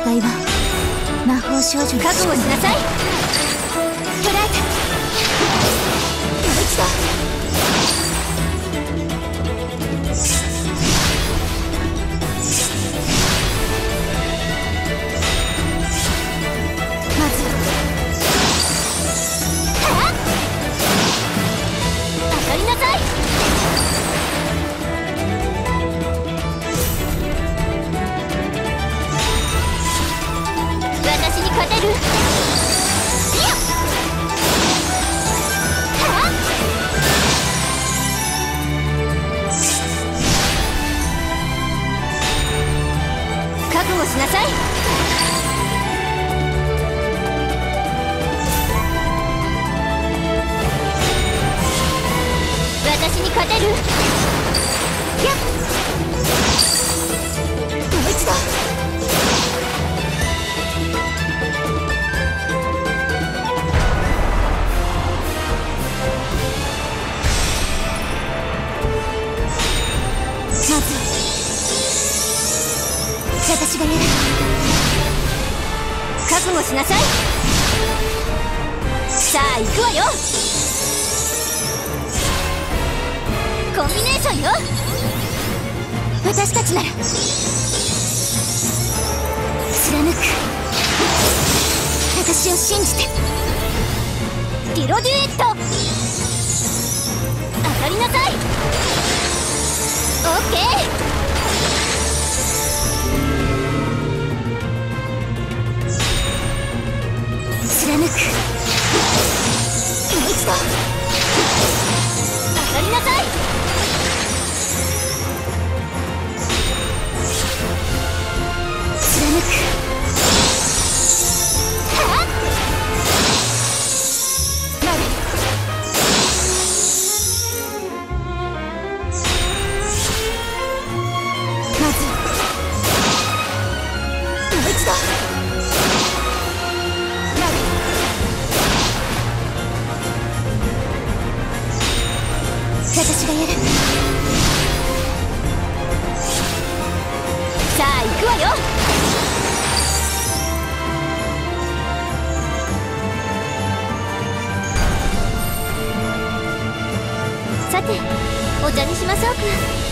いは魔法少女に覚悟しなさい。 捕らえた。もう一度。まずは当たりなさい。私に勝てる。覚悟しなさい。私に勝てる。 やっもう一度。まず私がやる。 覚悟しなさい。さあ行くわよ。コンビネーションよ。 私たちなら貫く。私を信じて。 ディロデュエット。当たりなさい。オッケー。 貫く。もう一度。 当たりなさい。 貫く。はっなる。まずもう一度。なる。私がやる。 さあ行くわよ。さてお茶にしましょうか。